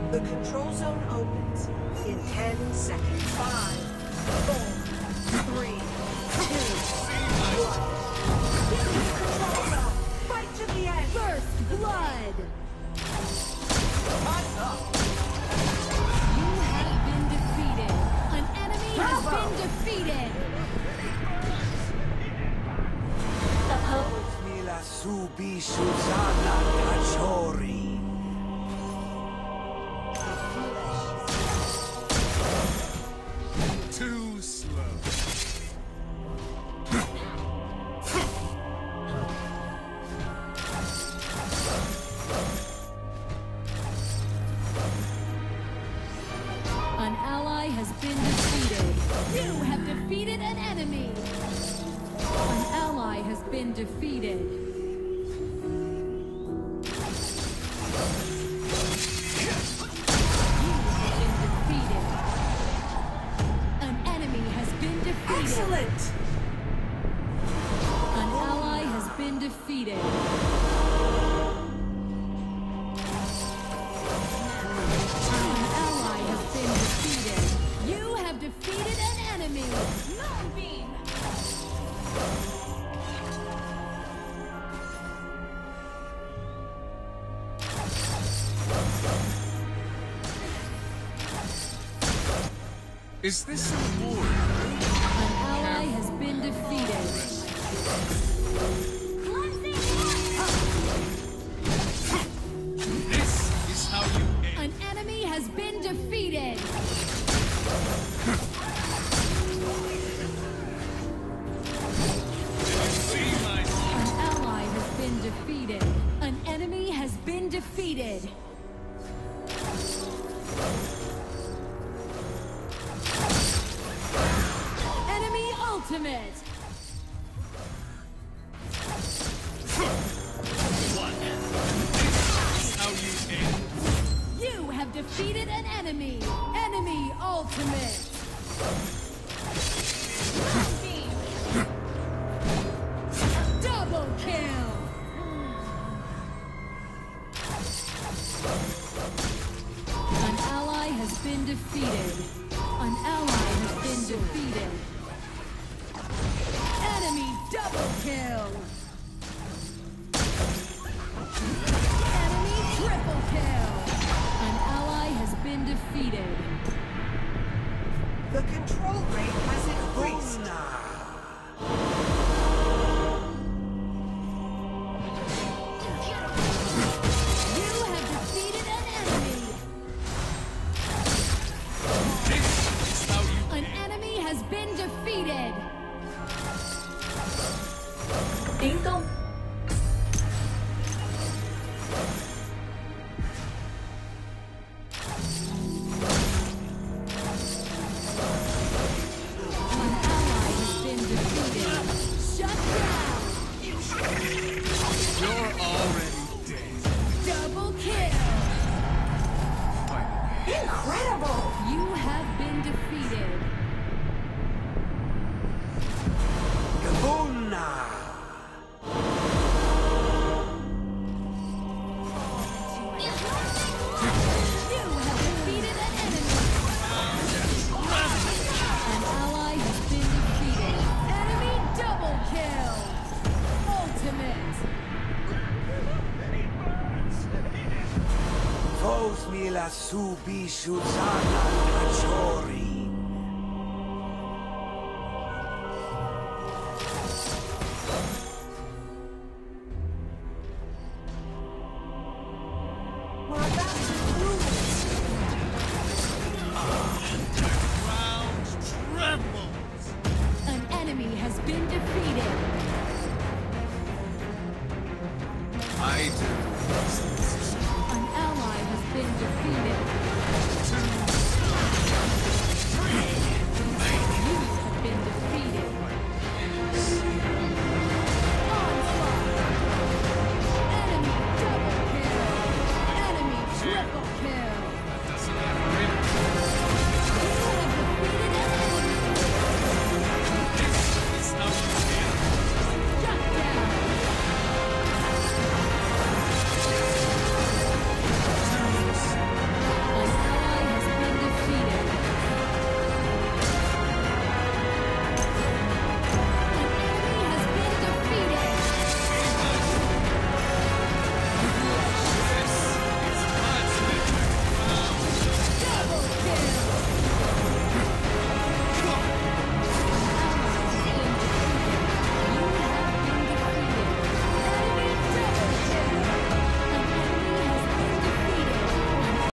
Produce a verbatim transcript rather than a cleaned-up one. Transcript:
The control zone opens in ten seconds. Five, four, three, two, one. Get to the control zone. Fight to the end. First blood. Time's up. You have been defeated. An enemy has been defeated. Mila subi Suzana Kachori. Too slow. An ally has been defeated. You have defeated an enemy. An ally has been defeated. You have been defeated. An enemy has been defeated. Excellent. An ally has been defeated. An ally has been defeated. You have defeated an enemy. Moonbeam. Is this a war? An ally has been defeated. This is how you end. An enemy has been defeated. See my An ally has been defeated. An enemy has been defeated. Enemy ultimate. one. This is how you end. You have defeated an enemy. Enemy ultimate. Double kill. An ally has been defeated. An ally has been defeated. Enemy double kill. Enemy triple kill. An ally has been defeated. The control rate has increased. You have defeated an enemy. This is how you An enemy has been defeated. An ally has been defeated. Shut down. You're already dead. Double kill. Incredible! You have been defeated. Gabuna. You have defeated an enemy. An ally has been defeated. Enemy double kill. Ultimate. Fos Mila subi Suzana Kachori. We're about to prove Ground trembles. An enemy has been defeated. I do.